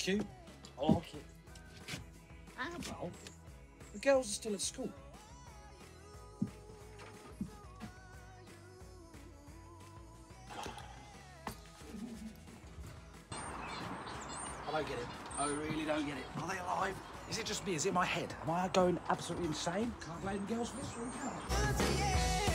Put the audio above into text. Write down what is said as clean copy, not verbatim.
cute. I like it. Annabelle? The girls are still at school. I don't get it. I really don't get it. Are they alive? Is it just me? Is it my head? Am I going absolutely insane? Can't blame the girls for this one, can I?